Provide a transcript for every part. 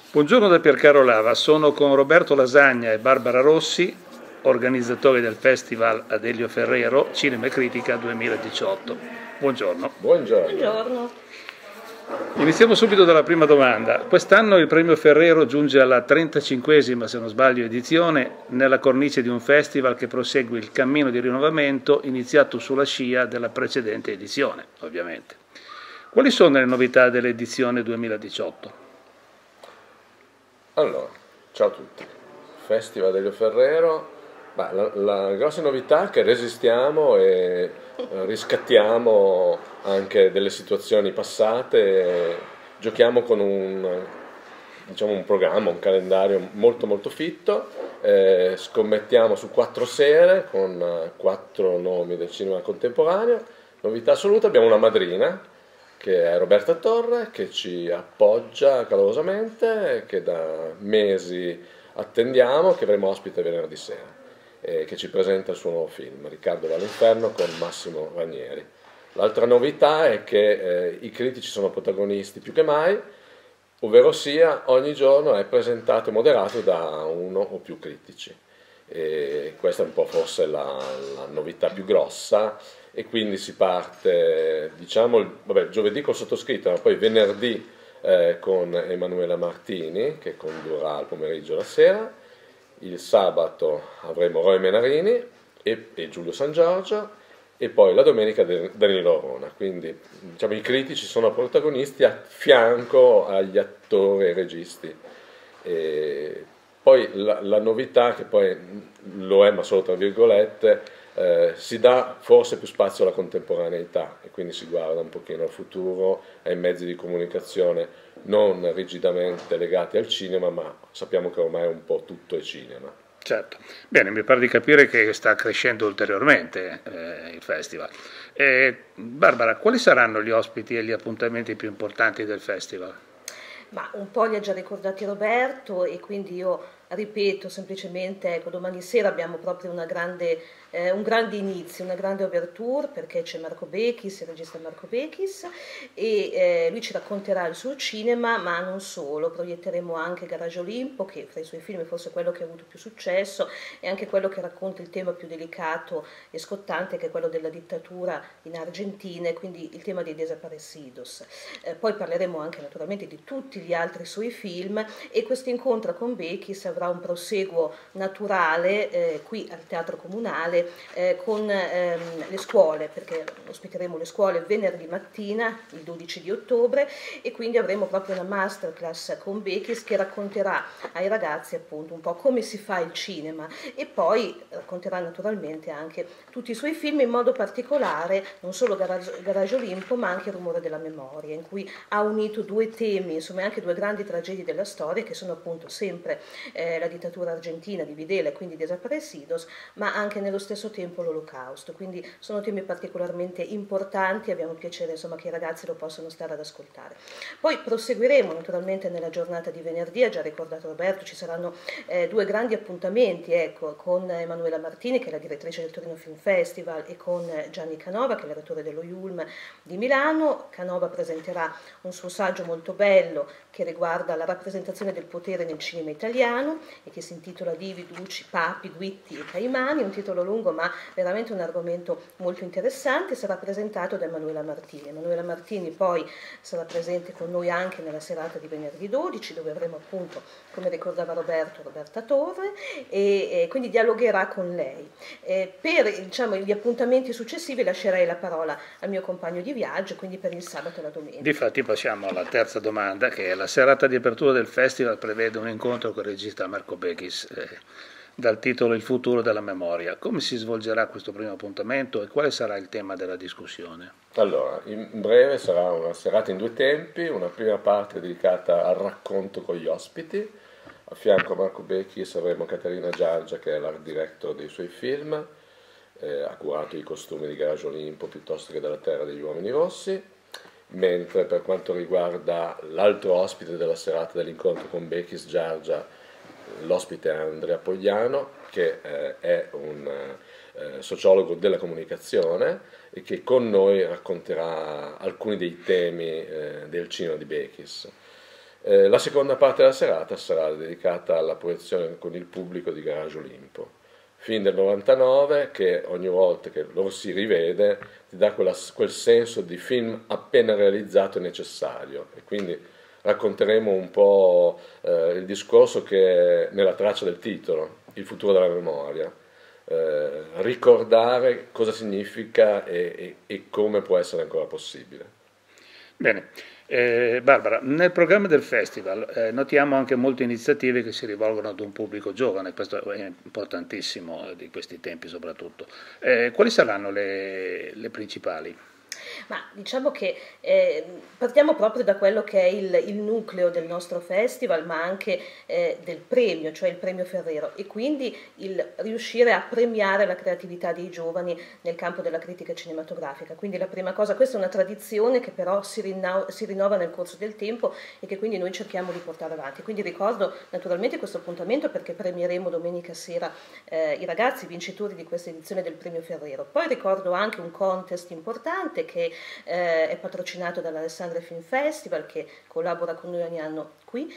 Buongiorno da Piercaro Lava, sono con Roberto Lasagna e Barbara Rossi, organizzatori del Festival Adelio Ferrero Cinema e Critica 2018. Buongiorno. Buongiorno. Buongiorno. Iniziamo subito dalla prima domanda. Quest'anno il premio Ferrero giunge alla 35esima, se non sbaglio, edizione, nella cornice di un festival che prosegue il cammino di rinnovamento iniziato sulla scia della precedente edizione, ovviamente. Quali sono le novità dell'edizione 2018? Allora, ciao a tutti. Festival Adelio Ferrero. La grossa novità è che resistiamo e riscattiamo anche delle situazioni passate, giochiamo con un programma, un calendario molto fitto, scommettiamo su 4 sere con 4 nomi del cinema contemporaneo. Novità assoluta, abbiamo una madrina che è Roberta Torre, che ci appoggia calorosamente, che da mesi attendiamo, che avremo ospite venerdì sera, che ci presenta il suo nuovo film, Riccardo va all'inferno, con Massimo Ranieri. L'altra novità è che i critici sono protagonisti più che mai, ovvero sia ogni giorno è presentato e moderato da uno o più critici. E questa è un po' forse la novità più grossa, e quindi si parte, diciamo, giovedì col sottoscritto, ma poi venerdì con Emanuela Martini, che condurrà al pomeriggio e la sera. Il sabato avremo Roy Menarini e Giulio San Giorgio, e poi la domenica Danilo Orona. Quindi, diciamo, i critici sono protagonisti a fianco agli attori e ai registi. E poi la novità, che poi lo è ma solo tra virgolette, si dà forse più spazio alla contemporaneità, e quindi si guarda un pochino al futuro, ai mezzi di comunicazione non rigidamente legati al cinema, ma sappiamo che ormai un po' tutto è cinema. Certo. Bene, mi pare di capire che sta crescendo ulteriormente il festival. Barbara, quali saranno gli ospiti e gli appuntamenti più importanti del festival? Ma un po' li ha già ricordati Roberto, e quindi io ripeto semplicemente, ecco, domani sera abbiamo proprio un grande inizio, una grande ouverture, perché c'è Marco Bechis, il regista Marco Bechis, e lui ci racconterà il suo cinema, ma non solo. Proietteremo anche Garage Olimpo, che fra i suoi film è forse quello che ha avuto più successo, e anche quello che racconta il tema più delicato e scottante, che è quello della dittatura in Argentina, e quindi il tema dei desaparecidos. Poi parleremo anche naturalmente di tutti gli altri suoi film, e questo incontro con Bechis avrà un proseguo naturale qui al Teatro Comunale, con le scuole, perché ospiteremo le scuole venerdì mattina, il 12 di ottobre, e quindi avremo proprio una masterclass con Bechis che racconterà ai ragazzi appunto un po' come si fa il cinema, e poi racconterà naturalmente anche tutti i suoi film, in modo particolare non solo Garage Olimpo, ma anche Il rumore della memoria, in cui ha unito 2 temi, insomma anche 2 grandi tragedie della storia, che sono appunto sempre la dittatura argentina di Videla e quindi Desaparecidos, ma anche nello stesso tempo l'Olocausto. Quindi sono temi particolarmente importanti, abbiamo piacere insomma che i ragazzi lo possano stare ad ascoltare. Poi proseguiremo naturalmente nella giornata di venerdì, ha già ricordato Roberto, ci saranno 2 grandi appuntamenti, ecco, con Emanuela Martini, che è la direttrice del Torino Film Festival, e con Gianni Canova, che è l'autore dello Yulm di Milano. Canova presenterà un suo saggio molto bello che riguarda la rappresentazione del potere nel cinema italiano, e che si intitola Divi, Duci, Papi, Guitti e Caimani, un titolo lungo ma veramente un argomento molto interessante. Sarà presentato da Emanuela Martini. Emanuela Martini poi sarà presente con noi anche nella serata di venerdì 12, dove avremo appunto, come ricordava Roberto, Roberta Torre, e quindi dialogherà con lei. Per, diciamo, gli appuntamenti successivi lascerei la parola al mio compagno di viaggio, quindi per il sabato e la domenica. Difatti passiamo alla terza domanda, che è: la serata di apertura del festival prevede un incontro con il regista Marco Bechis, dal titolo Il futuro della memoria. Come si svolgerà questo primo appuntamento e quale sarà il tema della discussione? Allora, in breve sarà una serata in 2 tempi, una prima parte dedicata al racconto con gli ospiti. A fianco a Marco Bechis avremo Caterina Giargia, che è l'art director dei suoi film, ha curato i costumi di Garage Olimpo piuttosto che della Terra degli Uomini Rossi, mentre per quanto riguarda l'altro ospite della serata dell'incontro con Bechis Giargia, l'ospite è Andrea Pogliano, che è un sociologo della comunicazione, e che con noi racconterà alcuni dei temi del cinema di Bechis. La seconda parte della serata sarà dedicata alla proiezione con il pubblico di Garage Olimpo, film del 99 che ogni volta che lo si rivede ti dà quel senso di film appena realizzato e necessario, e quindi racconteremo un po' il discorso che è nella traccia del titolo, il futuro della memoria, ricordare cosa significa e come può essere ancora possibile. Bene, Barbara, nel programma del festival notiamo anche molte iniziative che si rivolgono ad un pubblico giovane, questo è importantissimo di questi tempi soprattutto. Quali saranno le principali? Ma diciamo che partiamo proprio da quello che è il nucleo del nostro festival, ma anche del premio, cioè il premio Ferrero, e quindi il riuscire a premiare la creatività dei giovani nel campo della critica cinematografica. Quindi la prima cosa, questa è una tradizione che però si rinnova nel corso del tempo e che quindi noi cerchiamo di portare avanti. Quindi ricordo naturalmente questo appuntamento perché premieremo domenica sera i ragazzi vincitori di questa edizione del premio Ferrero. Poi ricordo anche un contest importante che è patrocinato dall'Alessandria Film Festival, che collabora con noi ogni anno qui,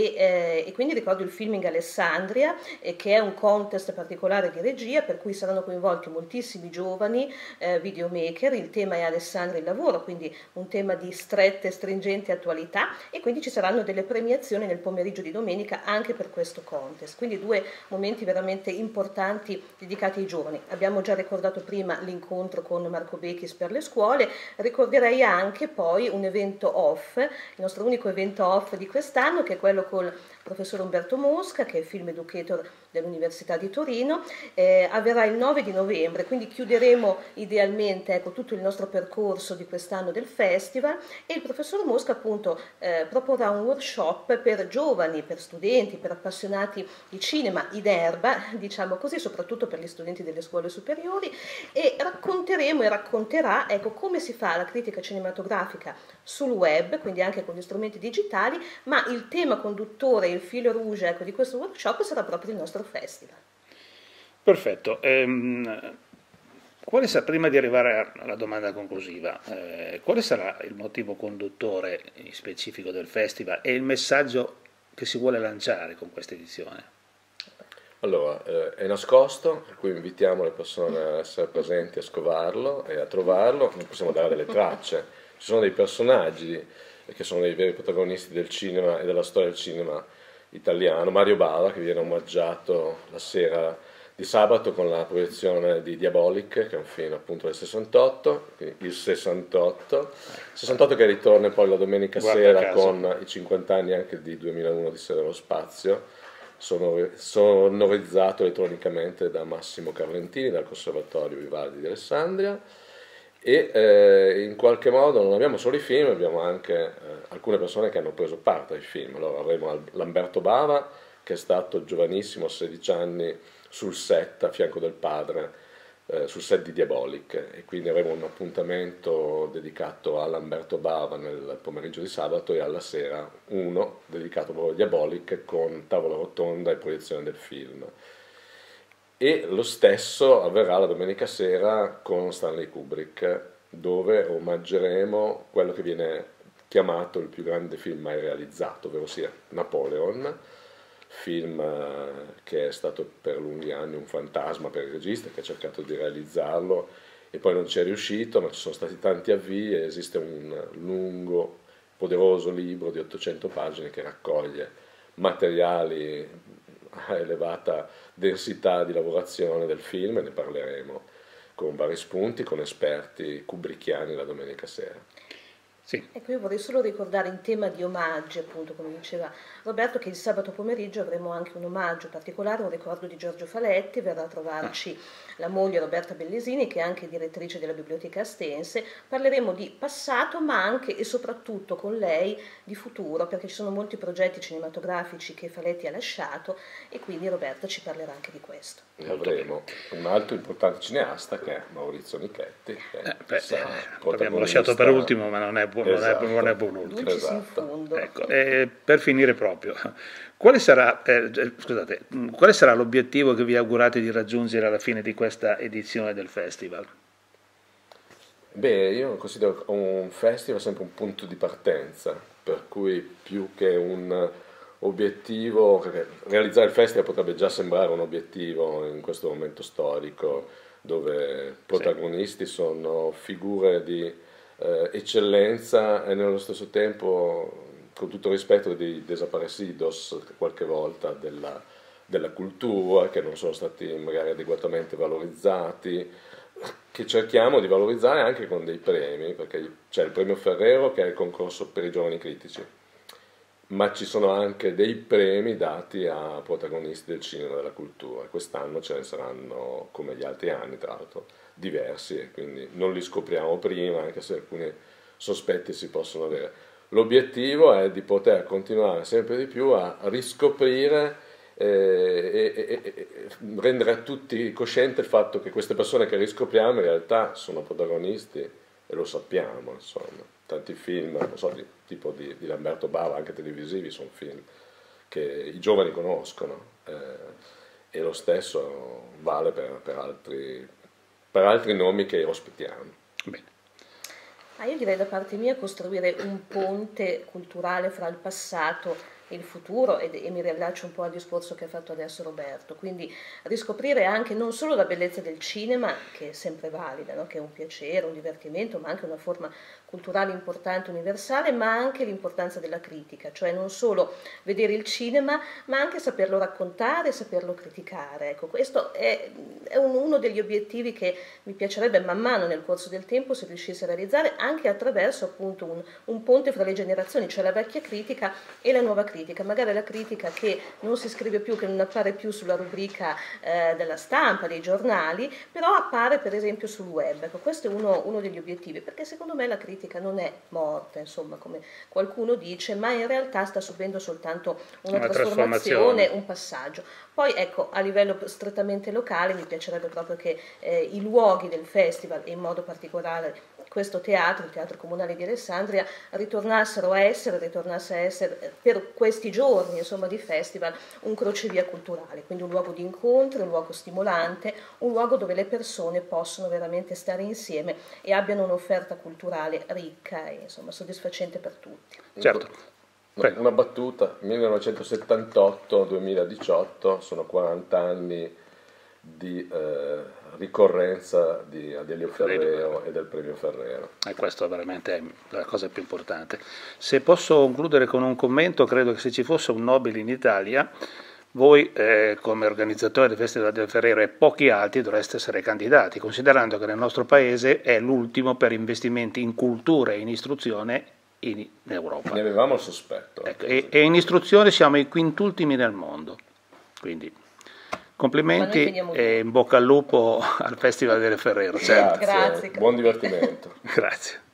e quindi ricordo il Filming Alessandria, che è un contest particolare di regia per cui saranno coinvolti moltissimi giovani videomaker. Il tema è Alessandria il lavoro, quindi un tema di stretta e stringente attualità, e quindi ci saranno delle premiazioni nel pomeriggio di domenica anche per questo contest, quindi due momenti veramente importanti dedicati ai giovani. Abbiamo già ricordato prima l'incontro con Marco Bechis per le scuole, ricorderei anche poi un evento off, il nostro unico evento off di quest'anno, che è quello col professor Umberto Mosca, che è film educator dell'Università di Torino, avverrà il 9 di novembre, quindi chiuderemo idealmente tutto il nostro percorso di quest'anno del festival, e il professor Mosca appunto proporrà un workshop per giovani, per studenti, per appassionati di cinema in erba, diciamo così, soprattutto per gli studenti delle scuole superiori, e racconteremo e racconterà come si fa la critica cinematografica sul web, quindi anche con gli strumenti digitali, ma il tema conduttore, il filo rouge di questo workshop sarà proprio il nostro festival. Perfetto. Prima di arrivare alla domanda conclusiva, quale sarà il motivo conduttore specifico del festival e il messaggio che si vuole lanciare con questa edizione? Allora, è nascosto, per cui invitiamo le persone a essere presenti, a scovarlo e a trovarlo. Noi possiamo dare delle tracce. Ci sono dei personaggi che sono dei veri protagonisti del cinema e della storia del cinema italiano. Mario Bava, che viene omaggiato la sera di sabato con la proiezione di Diabolic, che è un film appunto del 68, il 68 che ritorna poi la domenica sera con i 50 anni anche di 2001 di Sera dello Spazio, sonorizzato elettronicamente da Massimo Carlentini dal Conservatorio Vivaldi di Alessandria. E in qualche modo non abbiamo solo i film, abbiamo anche alcune persone che hanno preso parte ai film. Allora avremo Lamberto Bava, che è stato giovanissimo, a 16 anni, sul set a fianco del padre, sul set di Diabolic, e quindi avremo un appuntamento dedicato a Lamberto Bava nel pomeriggio di sabato, e alla sera uno dedicato proprio a Diabolic con tavola rotonda e proiezione del film. E lo stesso avverrà la domenica sera con Stanley Kubrick, dove omaggeremo quello che viene chiamato il più grande film mai realizzato, ovvero sia Napoleon, film che è stato per lunghi anni un fantasma per il regista, che ha cercato di realizzarlo e poi non ci è riuscito, ma ci sono stati tanti avvii e esiste un lungo, poderoso libro di 800 pagine che raccoglie materiali a elevata densità di lavorazione del film, e ne parleremo con vari spunti, con esperti kubrickiani la domenica sera. Sì. Ecco, io vorrei solo ricordare in tema di omaggi, appunto, come diceva Roberto, che il sabato pomeriggio avremo anche un omaggio particolare, un ricordo di Giorgio Faletti. Verrà a trovarci la moglie Roberta Bellesini, che è anche direttrice della Biblioteca Astense. Parleremo di passato, ma anche e soprattutto con lei di futuro, perché ci sono molti progetti cinematografici che Faletti ha lasciato, e quindi Roberta ci parlerà anche di questo. E avremo un altro importante cineasta, che è Maurizio Nichetti, che l'abbiamo lasciato per ultimo, ma non è buon ultimo. Esatto. Ecco, per finire proprio, quale sarà l'obiettivo che vi augurate di raggiungere alla fine di questa edizione del festival? Beh, io considero un festival sempre un punto di partenza per cui più che un obiettivo, realizzare il festival potrebbe già sembrare un obiettivo in questo momento storico, dove protagonisti sono figure di eccellenza e nello stesso tempo, con tutto il rispetto, dei desaparecidos qualche volta della cultura, che non sono stati magari adeguatamente valorizzati, che cerchiamo di valorizzare anche con dei premi, perché c'è il premio Ferrero che è il concorso per i giovani critici, ma ci sono anche dei premi dati a protagonisti del cinema e della cultura. Quest'anno ce ne saranno, come gli altri anni tra l'altro, diversi, e quindi non li scopriamo prima, anche se alcuni sospetti si possono avere. L'obiettivo è di poter continuare sempre di più a riscoprire e rendere a tutti coscienti del fatto che queste persone che riscopriamo in realtà sono protagonisti, e lo sappiamo, insomma. Tanti film, non so, tipo di Lamberto Bava, anche televisivi, sono film che i giovani conoscono, e lo stesso vale per altri nomi che ospitiamo. Bene. Io direi da parte mia costruire un ponte culturale fra il passato e il futuro, e mi riallaccio un po' al discorso che ha fatto adesso Roberto, quindi riscoprire anche non solo la bellezza del cinema, che è sempre valida, no? Che è un piacere, un divertimento, ma anche una forma culturale importante, universale, ma anche l'importanza della critica, cioè non solo vedere il cinema, ma anche saperlo raccontare, saperlo criticare. Ecco, questo è uno degli obiettivi che mi piacerebbe man mano nel corso del tempo si riuscisse a realizzare, anche attraverso appunto un ponte fra le generazioni, cioè la vecchia critica e la nuova critica, magari la critica che non si scrive più, che non appare più sulla rubrica della stampa, dei giornali, però appare per esempio sul web. Ecco, questo è uno degli obiettivi, perché secondo me la critica non è morta, insomma, come qualcuno dice, ma in realtà sta subendo soltanto una trasformazione, un passaggio. Poi ecco, a livello strettamente locale mi piacerebbe proprio che i luoghi del festival, e in modo particolare questo teatro, il Teatro Comunale di Alessandria, ritornasse a essere per questi giorni, insomma, di festival, un crocevia culturale, quindi un luogo di incontro, un luogo stimolante, un luogo dove le persone possono veramente stare insieme e abbiano un'offerta culturale ricca e insomma soddisfacente per tutti. Certo. Una battuta, 1978-2018 sono 40 anni di ricorrenza di Adelio Ferrero e del premio Ferrero. E questo è veramente la cosa più importante. Se posso concludere con un commento, credo che se ci fosse un Nobel in Italia, voi come organizzatori del Festival del Ferrero e pochi altri dovreste essere candidati, considerando che nel nostro paese è l'ultimo per investimenti in cultura e in istruzione in Europa. Ne avevamo il sospetto. Ecco, e in istruzione siamo i quintultimi nel mondo, quindi complimenti e in bocca al lupo al Festival del Ferrero. Grazie. Buon divertimento. Grazie.